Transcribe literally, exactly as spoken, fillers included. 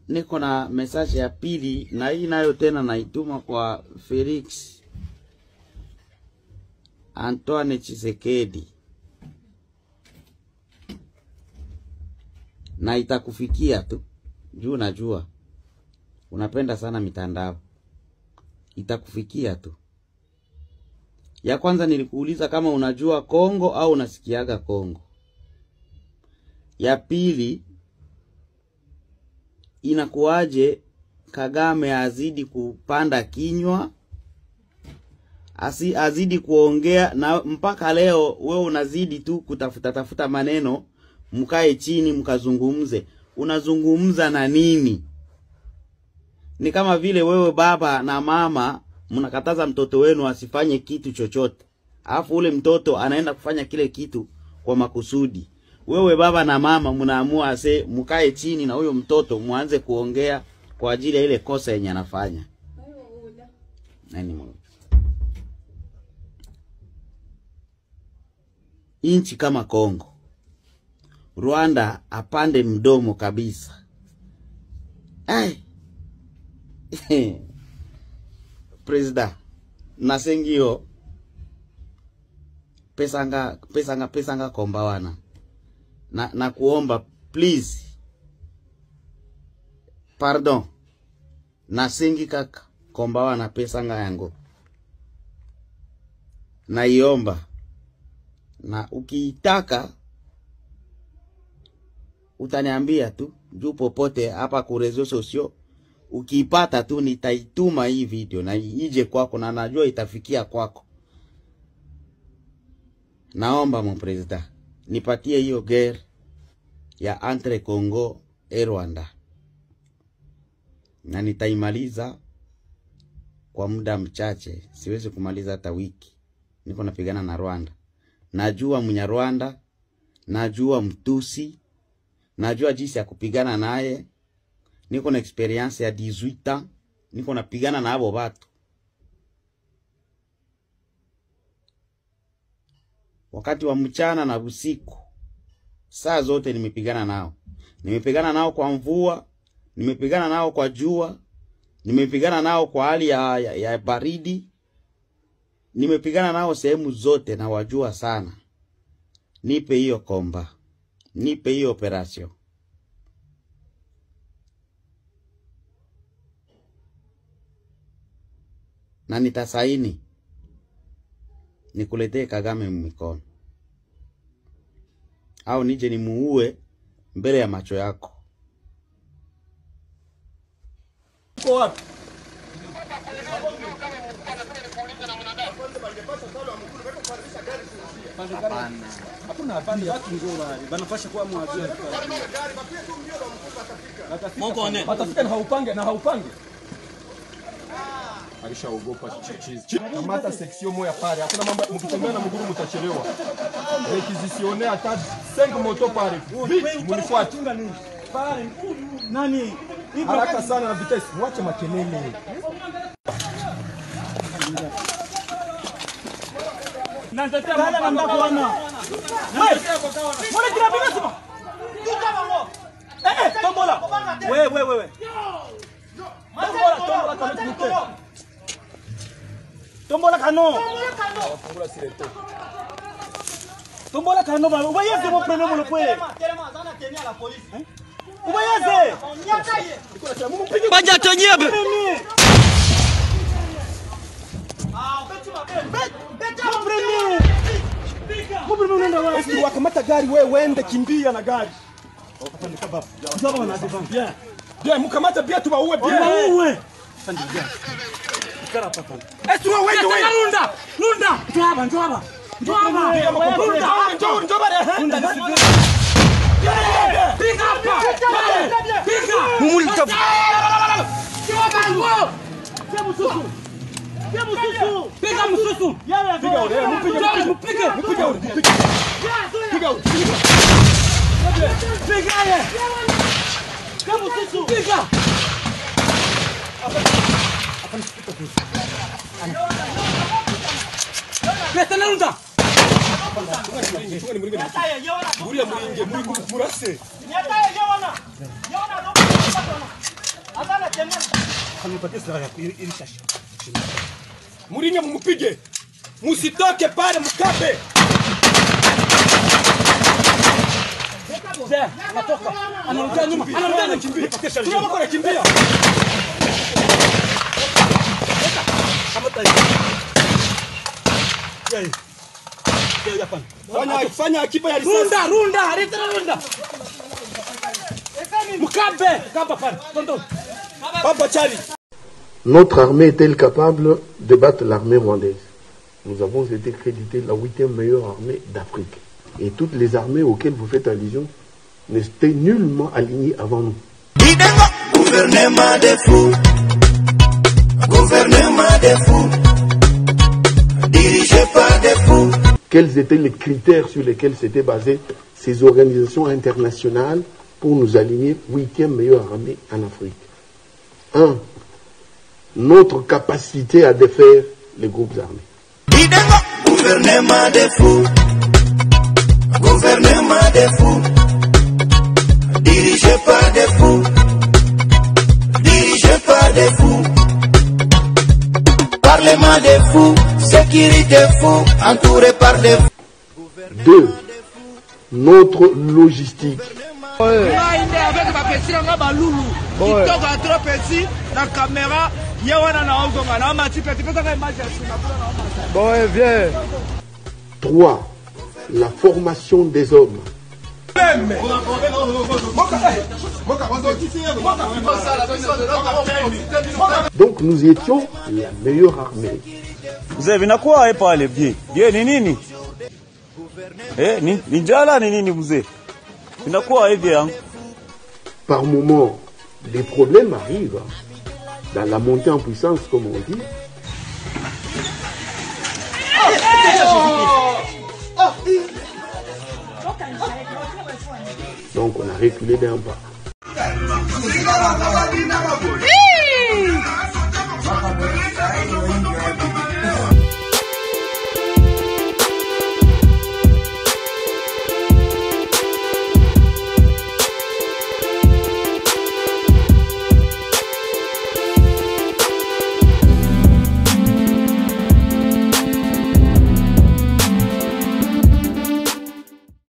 niko na message ya pili, na hii nayo tena naituma kwa Felix Antoine Tshisekedi, na itakufikia tu. Juu najua unapenda sana mitandao, itakufikia tu. Ya kwanza nilikuuliza kama unajua Kongo au unasikiaga Kongo. Ya pili, inakuaje Kagame azidi kupanda kinywa, asi azidi kuongea, na mpaka leo wewe unazidi tu kutafuta tafuta maneno, mkae chini mkazungumze. Unazungumza na nini? Ni kama vile wewe baba na mama mnakataza mtoto wenu asifanye kitu chochote, alafu ule mtoto anaenda kufanya kile kitu kwa makusudi. Wewe baba na mama mnaamua ase mkae chini na huyo mtoto muanze kuongea kwa ajili ya ile kosa yenye anafanya. Nani mwana? Inchi kama Kongo, Rwanda apande mdomo kabisa. Ai. President Nasengio pesanga pesanga pesanga kombawana. Na na kuomba please. Pardon. Nasengi kaka kombawana pesanga yango. Na iomba. Na ukiitaka utaniambia tu, juu popote hapa ku reseaux sociaux. Ukiipata tu nitaituma hii video na ije kwako, na najua itafikia kwako. Naomba mon president, nipatie hiyo guerre ya entre Congo e Rwanda. Na nitaimaliza kwa muda mchache, siwezi kumaliza hata wiki. Niko napigana na Rwanda. Najua Mnyarwanda, najua Mtusi, najua jinsi ya kupigana naye. Niko na experience ya dix-huit ans, niko napigana na abo watu. Wakati wa mchana na usiku, saa zote nimepigana nao. Nimepigana nao kwa mvua, nimepigana nao kwa jua, nimepigana nao kwa hali ya, ya, ya baridi. Nimepigana nao sehemu zote na wajua sana. Nipe hiyo komba, nipe hiyo operation. Na nitasaini nikuletee Kagame mikono, au nije nimuue mbele ya macho yako. Uko wapi? Hakuna hapana watu ngoma banafasha kwa mwajiri. Mungu ne. Watafika na haupange na haupange. Alishaogopa chichizi. Kamata section moja pale. Hakuna mambo mkitembea na mguru mtachelewa. Requisitionner hata cinq moto pale. Mnifuate. Pale nani? Haraka sana na vitesi. Mwache makelele. Nantetea mbona mbako wana. Mbona kila bila sema? Eh eh, tombola. Wewe wewe wewe. Tombola tombola kama tuko. Tombola kano. Tombola sileto. Tombola kano ba. Ubayeze mo problème le poe. Tellement zana tenir la police. Ubayeze. Baja tonyebe. Ah, beti mabele. Beti mabele. Mbona unaenda wapi? Sisi wakamata gari wewe uende kimbia na gari. Wakatandika baba. Njoo na devant. Bien. Bien, mkamata bia tu baue bien. Baue. Sandi bien. Ikara papa. Est-ce que wewe wewe Lunda? Lunda. Njoo hapa, njoo hapa. Njoo hapa. Lunda, njoo, njoo bale. Lunda nisikie. Piga hapa. Piga. Mumulita. Kia mususu. Kia mususu. Piga mususu. Piga ule, mpige, mpige, mpige ule. Piga ule. Piga ye. Kia mususu. Piga. Apa? Apa nisipita tu? Pesa na Lunda. Tungani muringe. Muria muringe, muri murase. Nyata ye yona. Yona ndo. Anipatie silaha yako ili shashi. Murinya mumupige. Musitoke pale mkabe. Zé, anatoka. Anarudia nyuma. Anarudia anakimbia. Tunaona kwa anakimbia. Kama tai. Yai. Yai hapa. Fanya fanya akiba ya risasi. Runda, runda, harita runda. Mkabe, kaba pale. Tondo. Papa Chali. Notre armée est-elle capable de battre l'armée rwandaise? Nous avons été crédités la huitième meilleure armée d'Afrique. Et toutes les armées auxquelles vous faites allusion n'étaient nullement alignées avant nous. Gouvernement des fous, gouvernement des fous, dirigé par des fous. Quels étaient les critères sur lesquels s'étaient basées ces organisations internationales pour nous aligner huitième meilleure armée en Afrique? Un, notre capacité à défaire les groupes armés. Gouvernement des fous, gouvernement des fous, dirigé par des fous, dirigé par des fous, parlement des fous, sécurité fous, entouré par des fous. Deux, notre logistique. Ouais. Bon, viens. Trois, la formation des hommes. Donc nous étions la meilleure armée. Vous avez quoi pas les bien? Bien, ni nini? Eh, ni ni jala ni nini vous avez? Quoi bien? Par moments, des problèmes arrivent dans la montée en puissance, comme on dit. Donc on a reculé d'un pas.